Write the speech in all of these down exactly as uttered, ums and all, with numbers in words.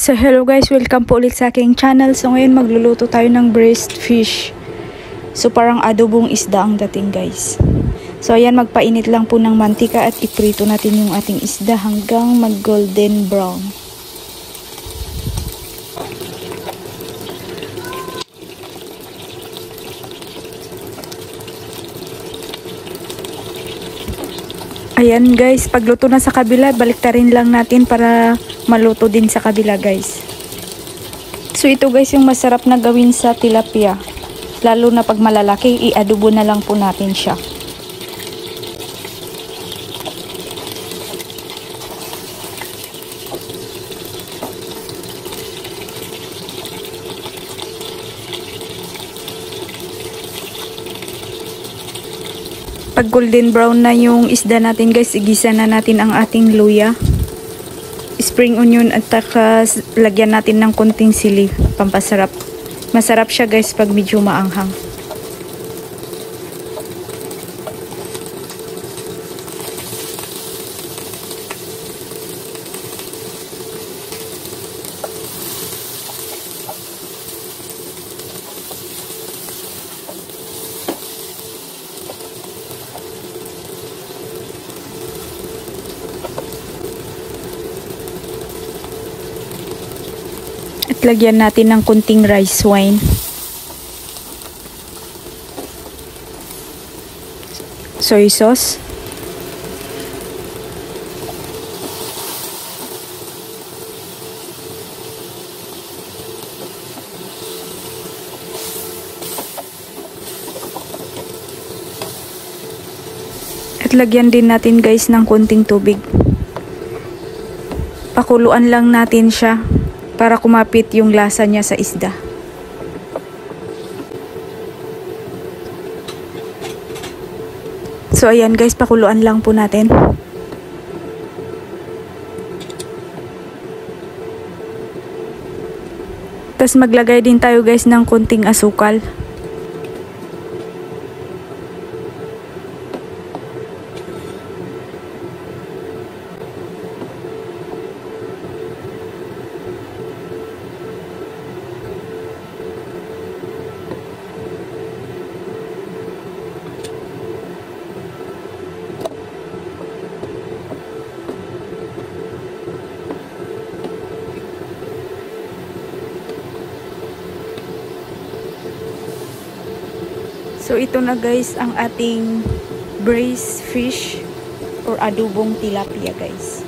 So hello guys, welcome po ulit sa aking channel. So ngayon magluluto tayo ng braised fish. So parang adobong isda ang dating guys. So ayan, magpainit lang po ng mantika at iprito natin yung ating isda hanggang mag golden brown. Ayan guys, pagluto na sa kabila, baliktarin lang natin para maluto din sa kabila guys. So ito guys yung masarap na gawin sa tilapia. Lalo na pag malalaki, i-adobo na lang po natin siya. Pag golden brown na yung isda natin guys, igisa na natin ang ating luya, spring onion at saka lagyan natin ng konting sili, pampasarap. Masarap siya guys pag medyo maanghang. At lagyan natin ng kunting rice wine. Soy sauce. At lagyan din natin guys ng kunting tubig. Pakuluan lang natin siya para kumapit yung lasa niya sa isda. So ayan guys, pakuluan lang po natin. Tapos maglagay din tayo guys ng konting asukal. So ito na guys ang ating braised fish or adobong tilapia guys.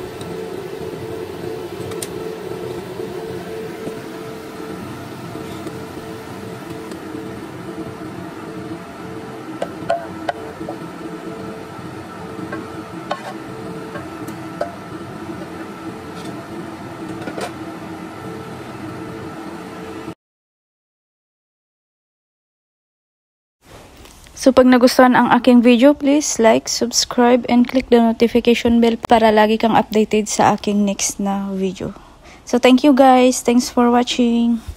So pag nagustuhan ang aking video, please like, subscribe, and click the notification bell para lagi kang updated sa aking next na video. So thank you guys. Thanks for watching.